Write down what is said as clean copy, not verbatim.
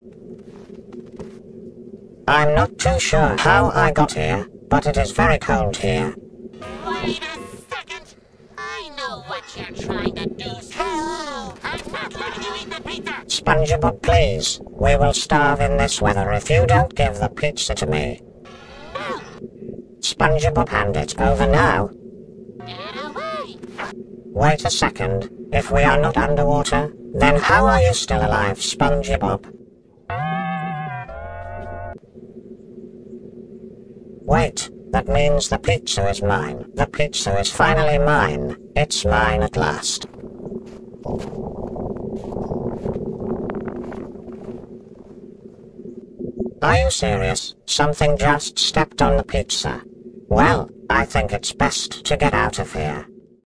I'm not too sure how I got here, but it is very cold here. Wait a second! I know what you're trying to do, Caillou! I'm not letting you eat the pizza! SpongeBob, please. We will starve in this weather if you don't give the pizza to me. No! SpongeBob, hand it over now. Get away! Wait a second. If we are not underwater, then how are you still alive, SpongeBob? Wait, that means the pizza is mine. The pizza is finally mine. It's mine at last. Are you serious? Something just stepped on the pizza. Well, I think it's best to get out of here.